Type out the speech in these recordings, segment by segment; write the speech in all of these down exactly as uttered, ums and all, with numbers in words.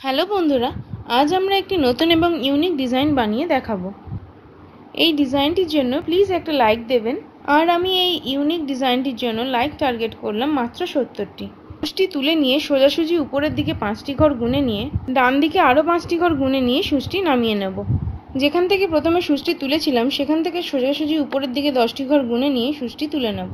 Hello বন্ধুরা, আজ আমরা একটি নতুন এবং ইউনিক ডিজাইন বানিয়ে দেখাবো। এই ডিজাইনটির জন্য প্লিজ একটা লাইক দেবেন। আর আমি এই ইউনিক ডিজাইনটির জন্য লাইক টার্গেট করলাম মাত্র সত্তরটি। সুচটি তুলে নিয়ে সোজাসুজি উপরের দিকে পাঁচটি ঘর গুনে নিয়ে ডান দিকে আরও পাঁচটি ঘর গুনে নিয়ে সুচটি নামিয়ে নেব। যেখান থেকে প্রথমে সুচটি তুলেছিলাম সেখান থেকে সোজাসুজি উপরের দিকে দশটি ঘর গুনে নিয়ে সুচটি তুলে নেব।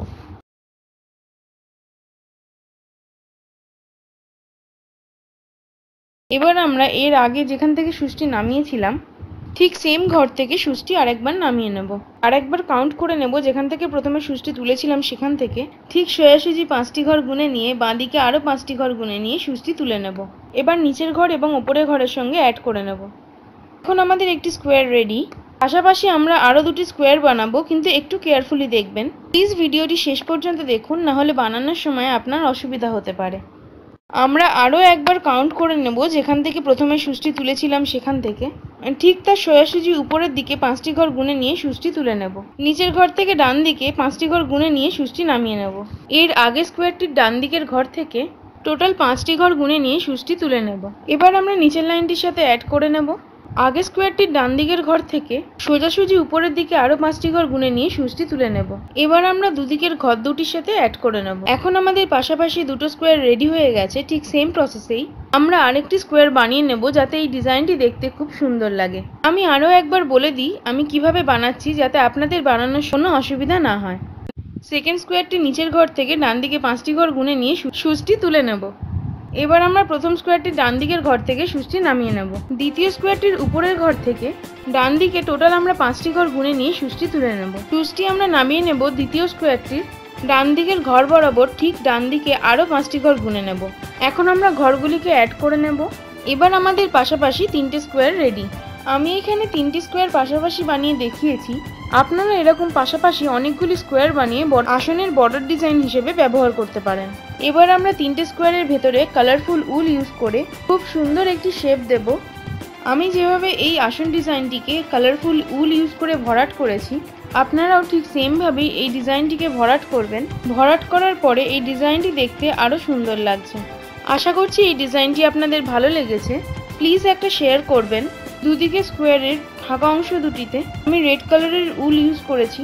এবার আমরা এর আগে যেখান থেকে সুচটি নামিয়েছিলাম ঠিক সেম ঘর থেকে সুচটি আরেকবার নামিয়ে নেব। আরেকবার কাউন্ট করে নেব যেখান থেকে প্রথমে সুচটি তুলেছিলাম সেখান থেকে ঠিক সোজাসুজি পাঁচটি ঘর গুনে নিয়ে বাঁদিকে আরও পাঁচটি ঘর গুনে নিয়ে সুচটি তুলে নেব। এবার নিচের ঘর এবং উপরের ঘরের সঙ্গে অ্যাড করে নেব। এখন আমাদের একটি স্কোয়ার রেডি। পাশাপাশি আমরা আরও দুটি স্কোয়ার বানাবো, কিন্তু একটু কেয়ারফুলি দেখবেন। প্লিজ ভিডিওটি শেষ পর্যন্ত দেখুন, নাহলে বানানোর সময় আপনার অসুবিধা হতে পারে। আমরা আরও একবার কাউন্ট করে নেব যেখান থেকে প্রথমে সুচটি তুলেছিলাম সেখান থেকে ঠিক তার সোজাসুজি উপরের দিকে পাঁচটি ঘর গুনে নিয়ে সুচটি তুলে নেব। নিচের ঘর থেকে ডান দিকে পাঁচটি ঘর গুনে নিয়ে সুচটি নামিয়ে নেব। এর আগে স্কোয়ারটির ডান দিকের ঘর থেকে টোটাল পাঁচটি ঘর গুনে নিয়ে সুচটি তুলে নেব। এবার আমরা নিচের লাইনটির সাথে অ্যাড করে নেব। আগে স্কোয়ারটির ডান দিকের ঘর থেকে সোজাসুজি উপরের দিকে আরো পাঁচটি ঘর গুনে নিয়ে সুচটি তুলে নেব। এবার আমরা দুদিকের ঘর দুটির সাথে অ্যাড করে নেব। এখন আমাদের পাশাপাশি দুটো স্কোয়ার রেডি হয়ে গেছে। ঠিক সেম প্রসেসেই আমরা আরেকটি স্কোয়ার বানিয়ে নেব যাতে এই ডিজাইনটি দেখতে খুব সুন্দর লাগে। আমি আরও একবার বলে দিই আমি কিভাবে বানাচ্ছি, যাতে আপনাদের বানানোর কোনো অসুবিধা না হয়। সেকেন্ড স্কোয়ারটি নিচের ঘর থেকে ডান দিকে পাঁচটি ঘর গুনে নিয়ে সুচটি তুলে নেব। এবার আমরা প্রথম স্কোয়ারটির ডান দিকের ঘর থেকে সুচটি নামিয়ে নেব। দ্বিতীয় স্কোয়ারটির উপরের ঘর থেকে ডান দিকে টোটাল আমরা পাঁচটি ঘর গুনে নিয়ে সুচটি তুলে নেব। সুচটি আমরা নামিয়ে নেব দ্বিতীয় স্কোয়ারটির ডান দিকের ঘর বরাবর ঠিক ডান দিকে আরও পাঁচটি ঘর গুনে নেব। এখন আমরা ঘরগুলিকে অ্যাড করে নেব। এবার আমাদের পাশাপাশি তিনটে স্কোয়ার রেডি। আমি এখানে তিনটি স্কোয়ার পাশাপাশি বানিয়ে দেখিয়েছি। আপনারা এরকম পাশাপাশি অনেকগুলি স্কোয়ার বানিয়ে আসনের বর্ডার ডিজাইন হিসেবে ব্যবহার করতে পারেন। এবার আমরা তিনটে স্কোয়ারের ভেতরে কালারফুল উল ইউজ করে খুব সুন্দর একটি শেপ দেব। আমি যেভাবে এই আসন ডিজাইনটিকে কালারফুল উল ইউজ করে ভরাট করেছি, আপনারাও ঠিক সেমভাবেই এই ডিজাইনটিকে ভরাট করবেন। ভরাট করার পরে এই ডিজাইনটি দেখতে আরও সুন্দর লাগছে। আশা করছি এই ডিজাইনটি আপনাদের ভালো লেগেছে। প্লিজ একটা শেয়ার করবেন। দুদিকে স্কোয়ারের ফাঁকা অংশ দুটিতে আমি রেড কালারের উল ইউজ করেছি।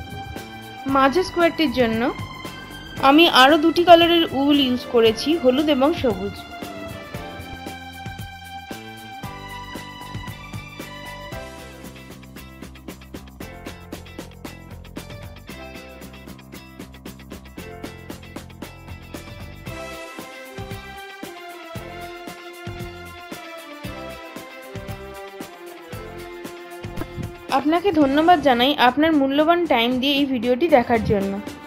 মাঝে স্কোয়ারটির জন্য আমি আরও দুটি কালারের উল ইউজ করেছি, হলুদ এবং সবুজ। আপনাকে ধন্যবাদ জানাই আপনার মূল্যবান টাইম দিয়ে এই ভিডিওটি দেখার জন্য।